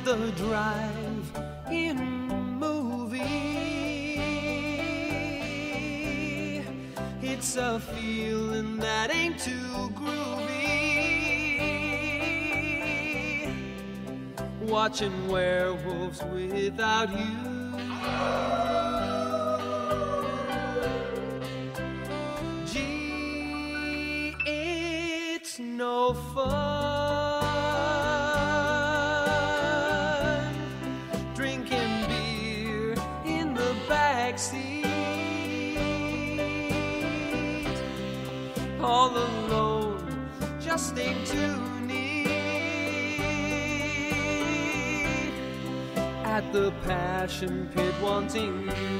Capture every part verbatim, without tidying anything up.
the drive-in movie. It's a feeling that ain't too groovy, watching werewolves without you. Gee, it's no fun drinking beer in the backseat, all alone just ain't too neat. At the passion pit wanting you.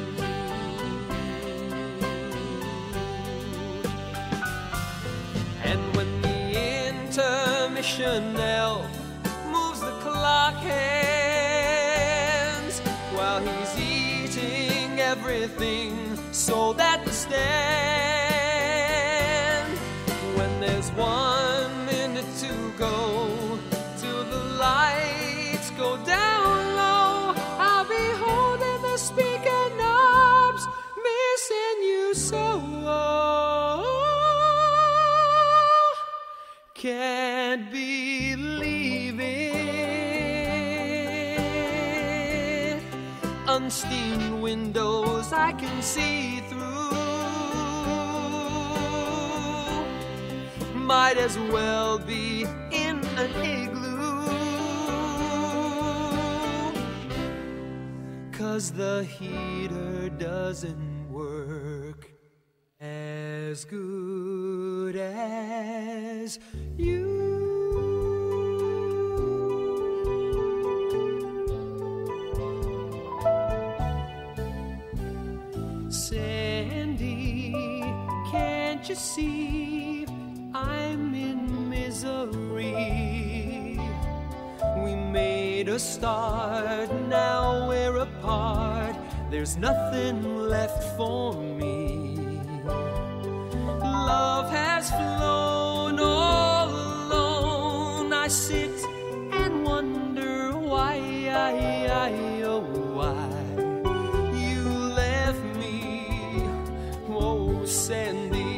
And when the intermission elf moves the clock hands while he's eating everything sold at the stand, when there's one minute to go till the lights go down low, I'll be holding the speaker knobs, missing you so. Can't believe it. Unsteamed windows I can see through. Might as well be in an igloo, 'cause the heater doesn't work as good as you. Sandy, can't you see I'm in misery? We made a start, now we're apart. There's nothing left for me. Love has flown all alone. I sit and wonder why, I, I, oh why you left me, oh Sandy,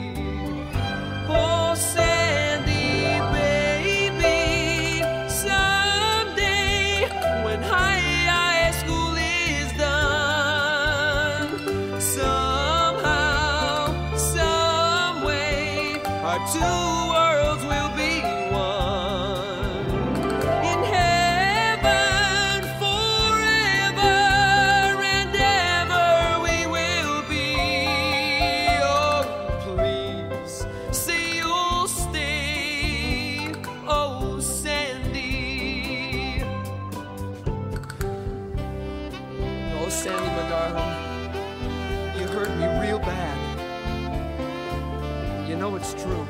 oh Sandy, baby. Someday when high, high school is done, somehow, some way, our two worlds will be one. In heaven forever and ever we will be. Oh, please say you'll stay, oh Sandy. Oh Sandy, my darling, you hurt me real bad. You know it's true.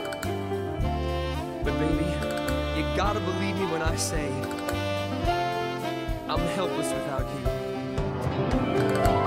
But baby, you gotta believe me when I say I'm helpless without you.